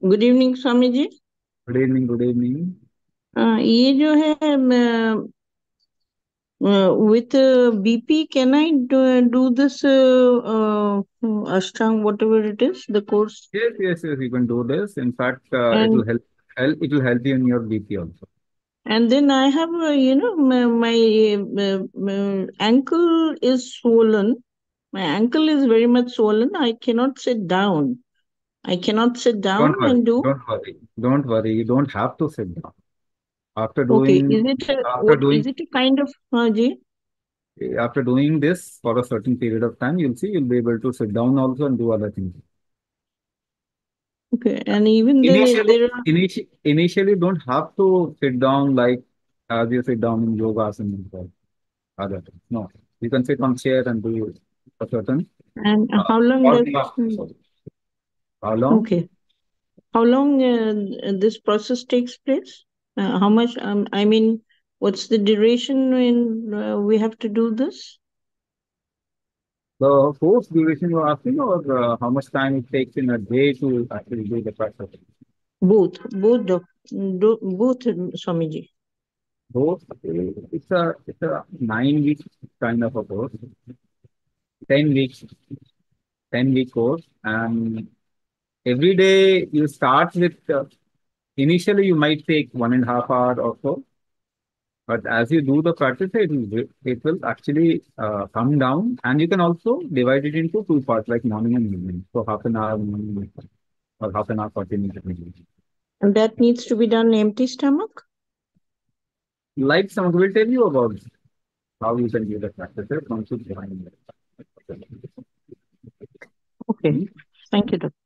Good evening Swami ji. Good evening, good evening. ये जो है with BP can I do this Ashtanga whatever it is the course Yes, yes, yes, you can do this. In fact, it will and help. It will help you in your BP also. and then I have my ankle is swollen. My ankle is very much swollen. I cannot sit down. I cannot sit down Don't worry, and do. don't worry, don't worry. You don't have to sit down. After Okay, doing, is it after what is doing, it a kind of ji? after doing this for a certain period of time, you'll see you'll be able to sit down also and do other things. Okay, and even Initially, there are. initially, don't have to sit down like as you sit down in yoga and other things. No, you can sit on chair and do a certain. And how long Or does? not. Sorry. How long? Okay. How long this process takes place? How much? I mean, what's the duration when we have to do this? The course duration you're asking, or how much time it takes in a day to actually do the practice? Both, Swamiji. Both, it's a 9 week kind of a course, 10 weeks, 10 week course, and every day you start with. Initially, you might take 1.5 hours or so, but as you do the practice, it will actually come down, and you can also divide it into two parts, like morning and evening. So half an hour morning or half an hour 40 minutes evening. And that needs to be done empty stomach? Like some will tell you about how you can do the practices once you join. Okay. Thank you, Doctor.